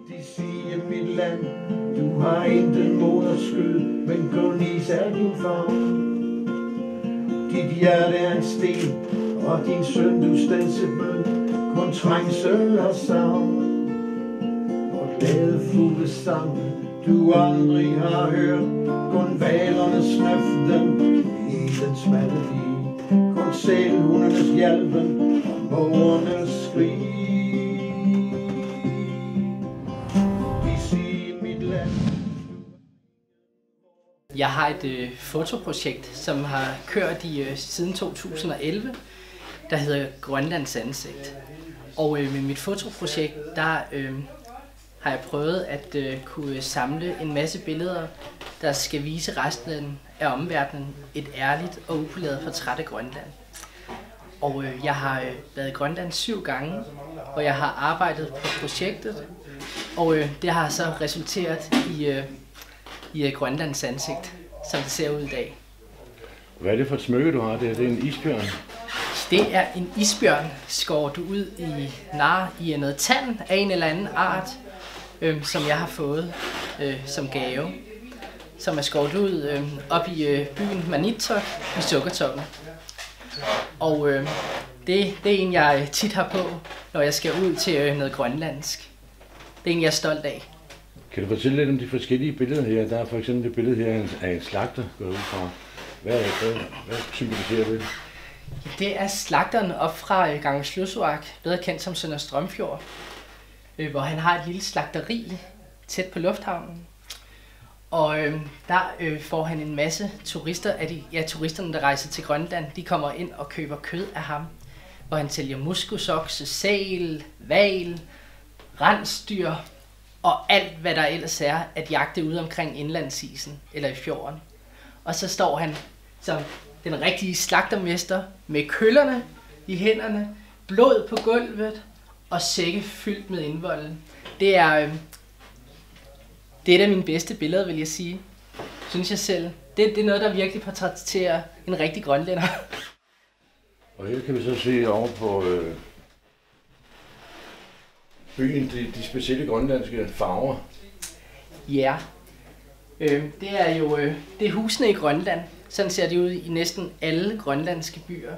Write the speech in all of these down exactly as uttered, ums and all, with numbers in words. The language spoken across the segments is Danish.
De siger mit land, du har intet moderskød, men kun is er din farve. Dit hjerte er en sten, og din søn du stansebøn, kun trængsel og savn. Og glade fuglesang, du aldrig har hørt, kun valernes snøften i den smalle lig, kun sælhundernes hjalpen og mågernes skrig. Jeg har et øh, fotoprojekt, som har kørt i øh, siden to tusind og elleve, der hedder Grønlands ansigt. Og øh, med mit fotoprojekt, der øh, har jeg prøvet at øh, kunne samle en masse billeder, der skal vise resten af omverdenen et ærligt og upoleret portræt af Grønland. Og øh, jeg har øh, været i Grønland syv gange, og jeg har arbejdet på projektet, og øh, det har så resulteret i øh, i Grønlands ansigt, som det ser ud i dag. Hvad er det for et smykke, du har der? Det er en isbjørn? Det er en isbjørn, skåret du ud i nar i noget tand af en eller anden art, øh, som jeg har fået øh, som gave, som er skåret ud øh, op i øh, byen Maniitsoq i Sukkertoppen. Og øh, det, det er en, jeg tit har på, når jeg skal ud til øh, noget grønlandsk. Det er en, jeg er stolt af. Kan du fortælle lidt om de forskellige billeder her? Der er for eksempel det billede her af en slagter, går ud fra. Hvad, hvad, hvad symboliserer det? Det er slagteren op fra Kangerlussuaq, bedre kendt som Sønder Strømfjord, hvor han har et lille slagteri tæt på lufthavnen. Og øh, der øh, får han en masse turister, af de, ja, turisterne, der rejser til Grønland, de kommer ind og køber kød af ham, hvor han sælger muskusokse, sæl, hval, rensdyr og alt, hvad der ellers er at jagte ude omkring indlandsisen eller i fjorden. Og så står han som den rigtige slagtermester med køllerne i hænderne, blod på gulvet og sække fyldt med indvolden. Det er, øh, det er et af mine bedste billeder, vil jeg sige, synes jeg selv. Det, det er noget, der virkelig portrætterer en rigtig grønlænder. Og her kan vi så se over på øh, byen, de, de specielle grønlandske farver. Ja, øh, det er jo øh, det er husene i Grønland. Sådan ser det ud i næsten alle grønlandske byer.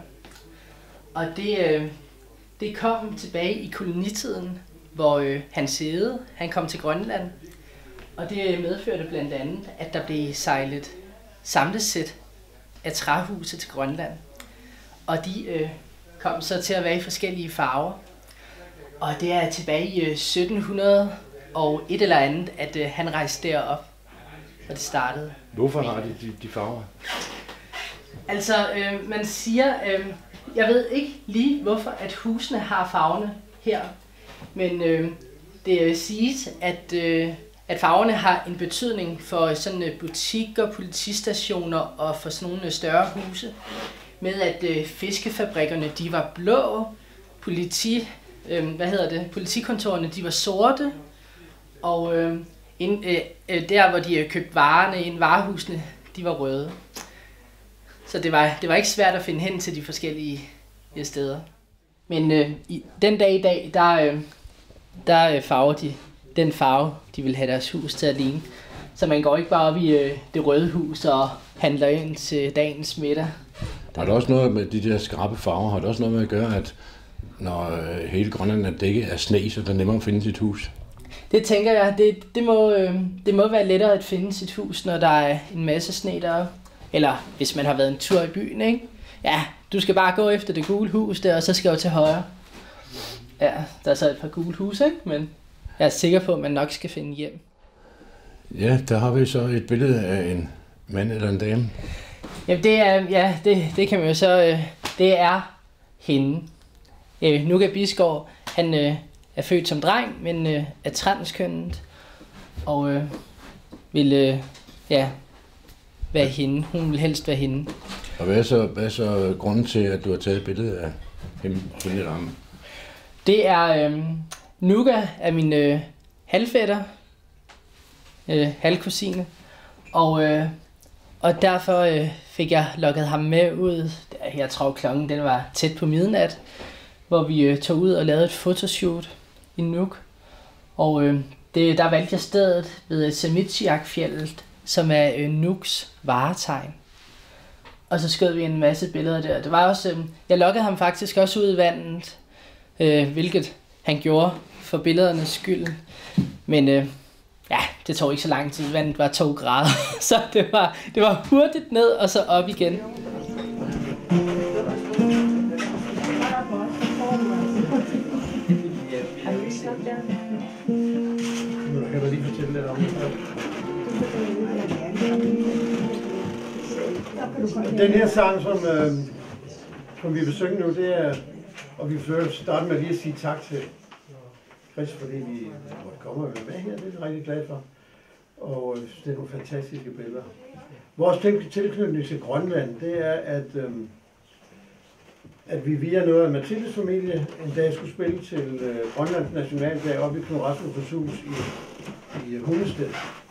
Og det, øh, det kom tilbage i kolonitiden, hvor øh, Hans Egede, han kom til Grønland. Og det medførte blandt andet, at der blev sejlet samlesæt af træhuse til Grønland. Og de øh, kom så til at være i forskellige farver. Og det er tilbage i øh, sytten hundrede og et eller andet, at øh, han rejste derop, og det startede. Hvorfor har de de, de farver? Altså, øh, man siger, øh, jeg ved ikke lige, hvorfor at husene har farverne her, men øh, det siges, at, øh, at farverne har en betydning for sådan øh, butikker, politistationer og for sådan nogle større huse, med at øh, fiskefabrikkerne, de var blå, politi, øh, hvad hedder det, politikontorerne, de var sorte, og øh, ind, øh, der, hvor de øh, købte varerne ind, varehusene, de var røde. Så det var, det var ikke svært at finde hen til de forskellige ja, steder. Men øh, i, den dag i dag, der, øh, der øh, farver de den farve, de vil have deres hus til at ligne. Så man går ikke bare op i øh, det røde hus og handler ind til dagens middag. Har det også noget med de der skrappe farver, har det også noget med at gøre, at når øh, hele Grønland er dækket af sne, så er det nemmere at finde sit hus? Det tænker jeg, det, det, må, øh, det må være lettere at finde sit hus, når der er en masse sne deroppe. Eller hvis man har været en tur i byen, ikke? Ja, du skal bare gå efter det gule hus der, og så skal du til højre. Ja, der er så et par gule hus, ikke? Men jeg er sikker på, at man nok skal finde hjem. Ja, der har vi så et billede af en mand eller en dame. Jamen det er, ja, det, det kan man jo så, øh, det er hende. Øh, Nuka Bisgaard, han øh, er født som dreng, men øh, er transkønnet, og øh, vil, øh, ja, være hende. Hun vil helst være hende. Og hvad er så, hvad er så grunden til, at du har taget et billede af hende på den ramme? Det er, øh, Nuka er min øh, halvfætter, øh, halvkusine, og, øh, og derfor øh, fik jeg lokket ham med ud. Jeg tror klokken den var tæt på midnat, hvor vi øh, tog ud og lavede et fotoshoot i Nuuk. Og øh, det, der valgte jeg stedet ved Semitjiak-fjeldet, som er øh, Nuuks varetegn. Og så skød vi en masse billeder der. Det var også, øh, jeg lokkede ham faktisk også ud i vandet, øh, hvilket han gjorde for billedernes skyld. Men øh, ja, det tog ikke så lang tid. Vandet var to grader, så det var, det var hurtigt ned og så op igen. Jeg kan lige fortælle lidt om det. Den her sang, som, øh, som vi vil synge nu, det er, og vi vil starte med lige at sige tak til Chris, fordi vi måtte komme og være med her. Det er vi rigtig glade for. Og det er nogle fantastiske billeder. Vores tilknytning til Grønland, det er, at, øh, at vi via noget af Mathildes familie en dag skulle spille til øh, Grønlands Nationaldag oppe i Knud Rasmussens hus i, i Hundested.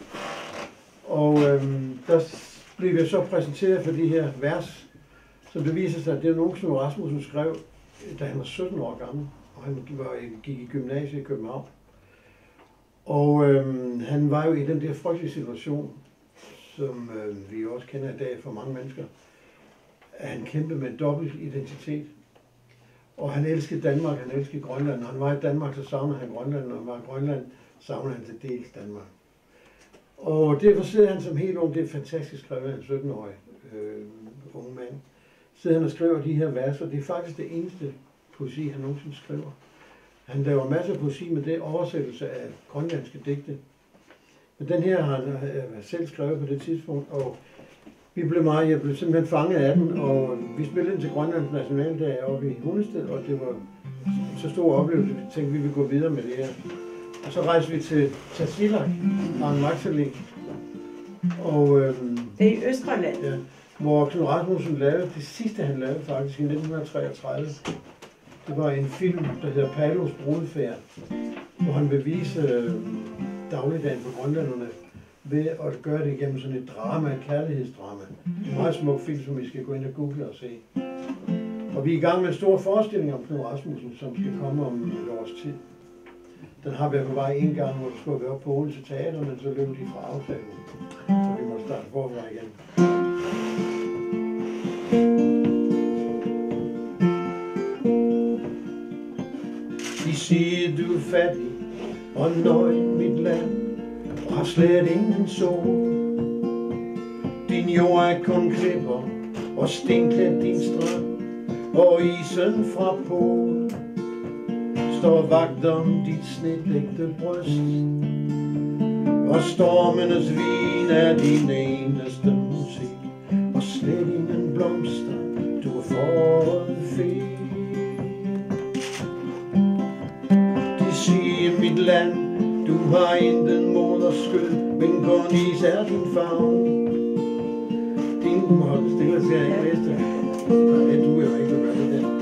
Og øh, der blev vi så præsenteret for de her vers, som det viser sig, at det er nogen, Knud Rasmussen skrev, da han var sytten år gammel, og han var, gik i gymnasiet i København. Og øh, han var jo i den der frygtelige situation, som øh, vi også kender i dag for mange mennesker, at han kæmpede med en dobbelt identitet. Og han elskede Danmark, han elskede Grønland. Når han var i Danmark, så savnede han Grønland, når han var i Grønland, savnede han til dels Danmark. Og derfor sidder han som helt ung, det er fantastisk skrevet, en sytten-årig øh, ung mand, sidder han og skriver de her vers, og det er faktisk det eneste poesi, han nogensinde skriver. Han laver masser af poesi med det oversættelse af grønlandske digte. Men den her har han selv skrevet på det tidspunkt, og vi blev meget, jeg blev simpelthen fanget af den, og vi spillede den til Grønlands Nationaldag oppe i Hundested, og det var så stor oplevelse, vi tænkte, vi ville gå videre med det her. Og så rejste vi til Tasiilaq, Arnmaksalik, og øhm, det er i Østgrønland. Ja, hvor Knud Rasmussen lavede det sidste, han lavede faktisk i nitten treogtredive. Det var en film, der hedder Palos brudefærd, hvor han vil vise øh, dagligdagen for grønlænderne ved at gøre det igennem sådan et drama, et kærlighedsdrama. En meget smuk film, som I skal gå ind og google og se. Og vi er i gang med en stor forestilling om Knud Rasmussen, som skal komme om et års tid. Den har været på vej en gang, hvor du skulle være på Odense Teater, men så løb de fra aftalen. Så vi må starte forfra igen. De siger, du er fattig og nøgen mit land, og har slet ingen sol. Din jord er kun klipper og stenklædt din strand, og isen fra Polen står vagt om dit snedægte bryst. Og stormenes vin er din eneste musik, og slet ingen blomster, du er foråret fedt. De siger mit land, du har intet moderskød, men kun is er din favn. Din hold stille ser jeg ikke læse det. Det du er jo ikke, hvad det der.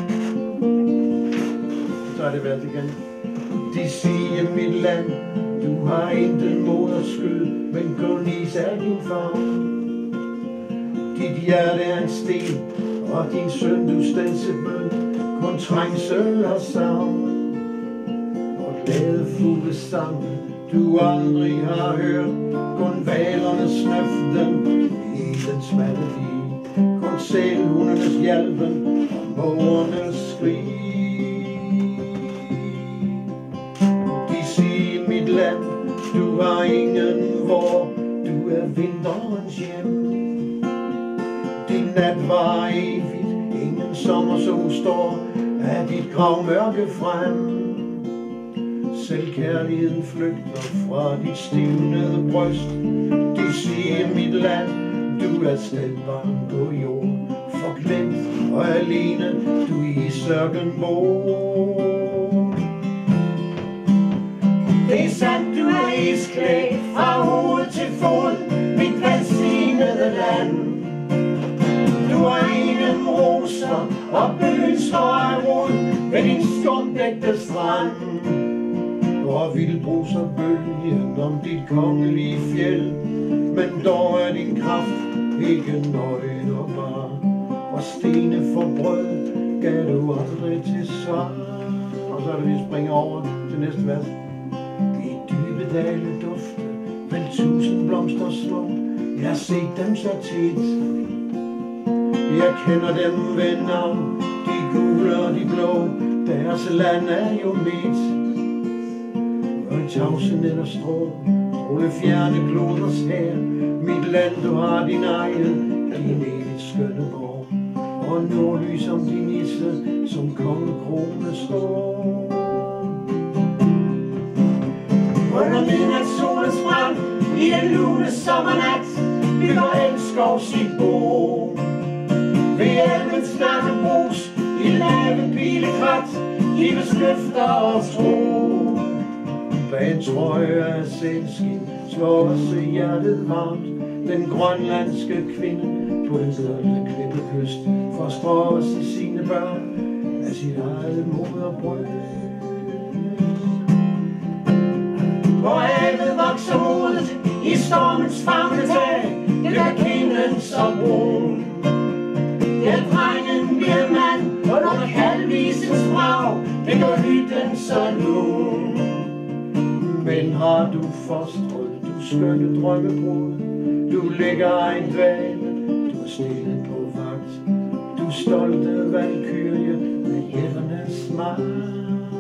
Så er det været igen. De siger mit land, du har intet moderskød, men kun is er din favn. Dit hjerte er en sten, og din søn du stansebøn, kun trængsel og savn. Og glade fugle sang, du aldrig har hørt, kun valernes snøften i den smalle lig, kun sælhundernes hjalpen og mågernes skrig. De siger mit land, du har ingen vor, du er vinterens hjem. Din nat var evigt, ingen sommersol står af dit gravmørke frem. Selvkærligheden flygter fra dit stivnede bryst. De siger mit land, du er stedbarn på jord, forglemt og alene, du i sørgen bor. Det er sandt, du er isklædt fra hoved til fod, mit velsignede land. Du har ingen roser, og byen står af rod ved din skumdægte strand. Og vildbruser bølgen om dit kongelige fjeld, men dog er din kraft ikke nøgen og bar, og stene for brød gav du aldrig til svar. Og så er det, vi springer over til næste vers. I dale dufte, men tusind blomster små, jeg har set dem så tit. Jeg kender dem ved navn, de gule og de blå, deres land er jo mit. Og i tavse ned og strå, stråle fjerne kloders her, mit land, du har din egen, din evigt skønne borg. Og nordlys om din nisse, som kongekrone står. Under midnatssolens brand, i den lune sommernat, bygger elskov sit bo. Ved elvens nakke brus, i lave pilekrat, gives løfter og tro. Bag en trøje af sælskin, slår os i hjertet varmt, den grønlandske kvinde på den stolte klippekyst, forstrår os i sine børn af sit eget moderbrød. Hvor havet vokser modet i stormens famle tag, det er kindens og brun. Der drengen bliver mand under kalvisens brag, det gør hytten så lun. Men har du forstrød, du skønne drømmebrud, du ligger en dvale, du er stille på vagt, du stolte valkyrie med hjerternes magt.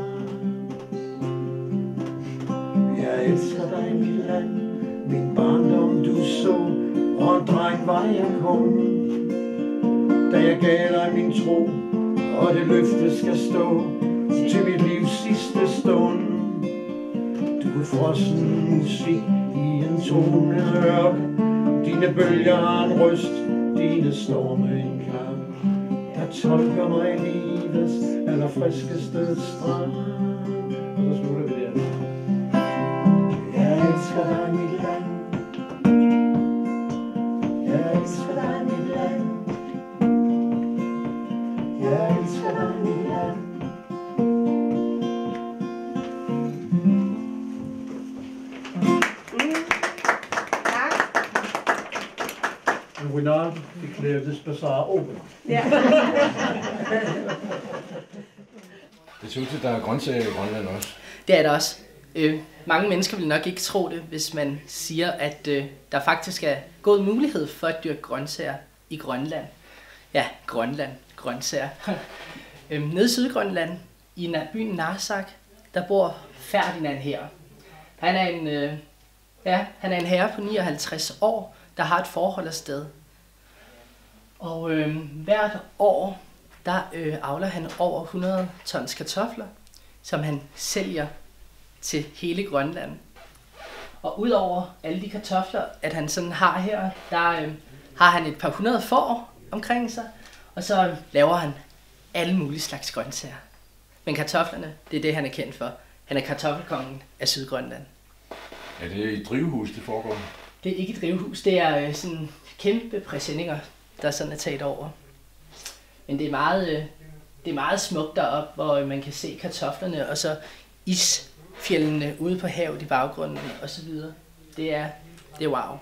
Jeg elsker dig, mit land, min barndom du så, og en dreng var jeg kun. Da jeg gav dig min tro, og det løfte skal stå til mit livs sidste stund. Du er frossen musik i en tonende mørk, dine bølger har en røst, dine storme en klang, der tolker mig livets allerfriskeste strand. Og så slutter vi der. Jeg elsker dig, mit land. Jeg elsker dig, mit land. Jeg elsker dig, mit land. And we now declare this bazaar open. Ja. Det ser ud til, at der er grøntsager i Grønland også. Det er der også. Øh, mange mennesker vil nok ikke tro det, hvis man siger, at øh, der faktisk er god mulighed for at dyrke grøntsager i Grønland. Ja, Grønland, grøntsager. øh, nede i Sydgrønland, i byen Narsaq, der bor Ferdinand her. Han er en, øh, ja, han er en herre på nioghalvtreds år, der har et forhold afsted. Og øh, hvert år, der øh, avler han over hundrede tons kartofler, som han sælger til hele Grønland. Og udover alle de kartofler, at han sådan har her, der øh, har han et par hundrede får omkring sig, og så laver han alle mulige slags grøntsager. Men kartoflerne, det er det, han er kendt for. Han er kartoffelkongen af Sydgrønland. Er det et drivhus, det foregår? Det er ikke et drivhus, det er øh, sådan kæmpe præsendinger, der sådan er taget over. Men det er meget, øh, det er meget smukt deroppe, hvor man kan se kartoflerne, og så isfjellene ude på havet i baggrunden og så videre. Det er, det er wow.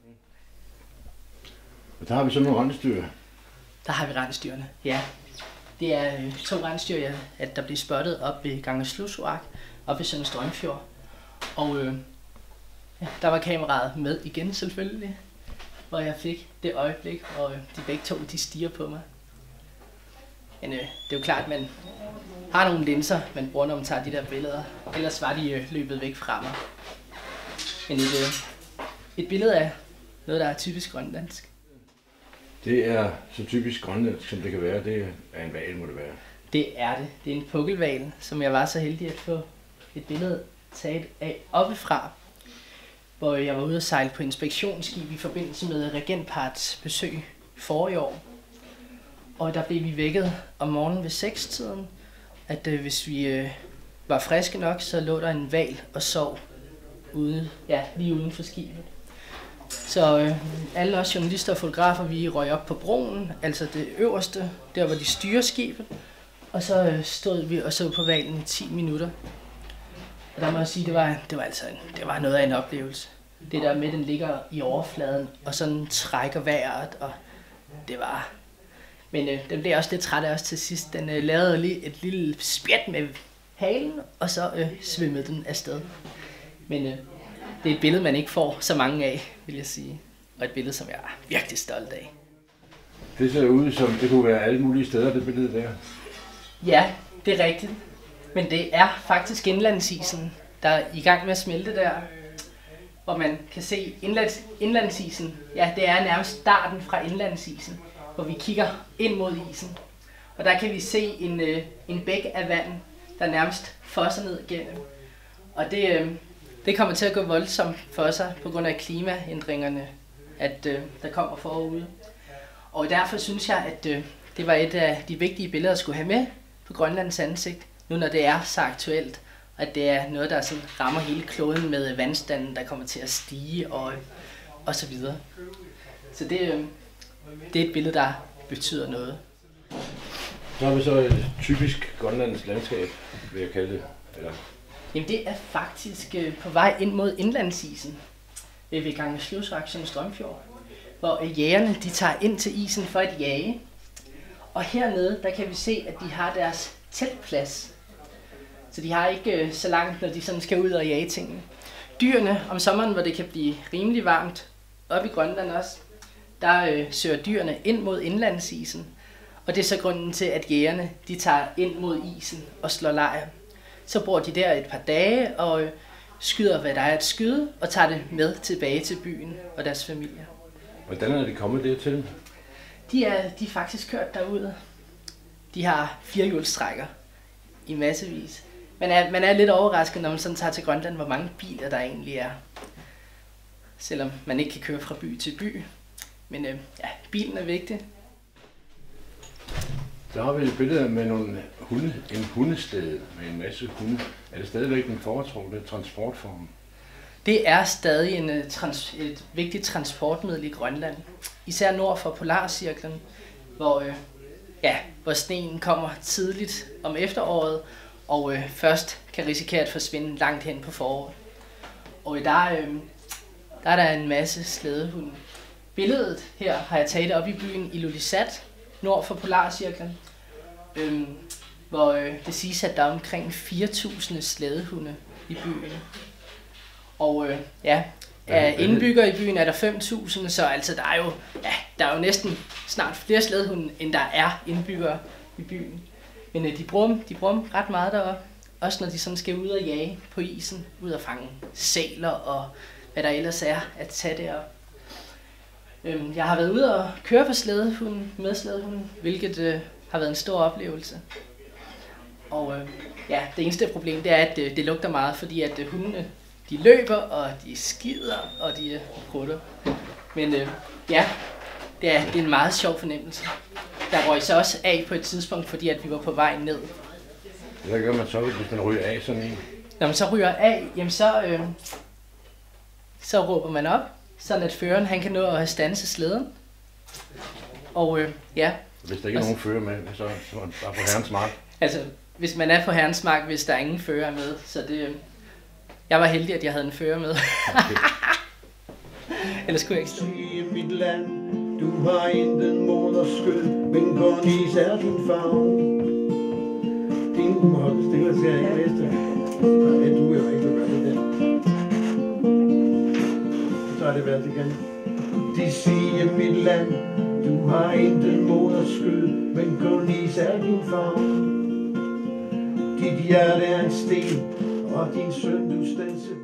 Og der har vi så nogle rensdyr. Der har vi rensdyrene, ja. Det er øh, to rensdyr, ja, at der bliver spottet op ved Gangeslusuaq, op ved Sønder Strømfjord. Og øh, ja, der var kameraet med igen selvfølgelig, hvor jeg fik det øjeblik, og øh, de begge to, de stiger på mig. Men øh, det er jo klart, at man har nogle linser, man bruger, når man tager de der billeder. Ellers var de øh, løbet væk fra mig. Men et, øh, et billede af noget, der er typisk grønlandsk. Det er så typisk grønlandsk, som det kan være. Det er en hval, må det være. Det er det. Det er en pukkelhval, som jeg var så heldig at få et billede taget af oppefra, hvor jeg var ude at sejle på inspektionsskib i forbindelse med regentparts besøg forrige år. Og der blev vi vækket om morgenen ved seks-tiden, at øh, hvis vi øh, var friske nok, så lå der en hval og sov ude, ja, lige uden for skibet. Så øh, alle os journalister og fotografer, vi røg op på broen, altså det øverste, der hvor de styrer skibet, og så øh, stod vi og så på hvalen i ti minutter. Og der må jeg sige, det var, det var altså en, det var noget af en oplevelse. Det der med, den ligger i overfladen og sådan trækker vejret, og det var... Men øh, den blev også lidt træt af os til sidst. Den øh, lavede lige et lille spjæt med halen, og så øh, svømmede den afsted. Men øh, det er et billede, man ikke får så mange af, vil jeg sige. Og et billede, som jeg er virkelig stolt af. Det ser ud som, det kunne være alle mulige steder, det billede der. Ja, det er rigtigt. Men det er faktisk indlandsisen, der er i gang med at smelte der. Hvor man kan se indlands, indlandsisen. Ja, det er nærmest starten fra indlandsisen, hvor vi kigger ind mod isen. Og der kan vi se en, øh, en bæk af vand, der nærmest fosser ned igennem. Og det, øh, det kommer til at gå voldsomt for sig på grund af klimaændringerne, at øh, der kommer forude. Og derfor synes jeg, at øh, det var et af de vigtige billeder at skulle have med på Grønlands ansigt, nu når det er så aktuelt, at det er noget, der sådan rammer hele kloden med vandstanden, der kommer til at stige og, og så videre. Så det, øh, det er et billede, der betyder noget. Så har vi så et typisk grønlandsk landskab, vil jeg kalde det. Eller? Jamen det er faktisk øh, på vej ind mod indlandsisen øh, ved Gangeslusvaksen Strømfjord, hvor øh, jægerne de tager ind til isen for at jage. Og hernede der kan vi se, at de har deres teltplads. Så de har ikke øh, så langt, når de sådan skal ud og jage tingene. Dyrene om sommeren, hvor det kan blive rimelig varmt, op i Grønland også, der øh, søger dyrene ind mod indlandsisen. Og det er så grunden til, at jægerne de tager ind mod isen og slår lejr. Så bor de der et par dage og øh, skyder, hvad der er at skyde, og tager det med tilbage til byen og deres familier. Hvordan er de kommet dertil? De er, de er faktisk kørt derud. De har firehjulstrækker i massevis. Man er, man er lidt overrasket, når man sådan tager til Grønland, hvor mange biler der egentlig er. Selvom man ikke kan køre fra by til by. Men øh, ja, bilen er vigtig. Så har vi et billede med nogle hunde, en hundested med en masse hunde. Er det stadigvæk den foretrukne transportform? Det er stadig en, trans, et vigtigt transportmiddel i Grønland. Især nord for Polarcirklen, hvor, øh, ja, hvor sneen kommer tidligt om efteråret, og øh, først kan risikere at forsvinde langt hen på foråret. Og der, øh, der er der en masse slædehunde. Billedet her har jeg taget op i byen Ilulissat, nord for Polarcirklen, øh, hvor øh, det siges, at der er omkring fire tusind slædehunde i byen. Og øh, ja, af indbyggere i byen er der fem tusind, så altså der er jo, ja, der er jo næsten snart flere slædehunde, end der er indbyggere i byen. Men øh, de bruger de bruger ret meget deroppe, også når de sådan skal ud og jage på isen, ud og fange sæler og hvad der ellers er at tage derop. Øhm, jeg har været ude og køre på slædehunden, med slædehunden, hvilket øh, har været en stor oplevelse. Og øh, ja, det eneste problem det er, at øh, det lugter meget, fordi at øh, hundene de løber, og de skider, og de øh, prutter. Men øh, ja, det er, det er en meget sjov fornemmelse. Der røg så også af på et tidspunkt, fordi at vi var på vej ned. Hvad gør man så, hvis man ryger af sådan en? Når man så ryger af, jamen så, øh, så råber man op, sådan at føreren han kan nå at standse slæden. Og øh, ja. Hvis der ikke er nogen fører med, så, så er man bare på herrens mark. Altså, hvis man er på herrens mark, hvis der er ingen fører med, så det... Øh, jeg var heldig, at jeg havde en fører med. Okay. Ellers kunne jeg ikke stå. I mit land, du har intet moderskød, men kun især din farve. Din hold stille ser jeg ikke næste. Nej, du er jo ikke gøre det der. Så er det værd igen. De siger mit land, du har intet moderskød, men kun især din farve. Dit hjerte er en sten, og din søn du stanser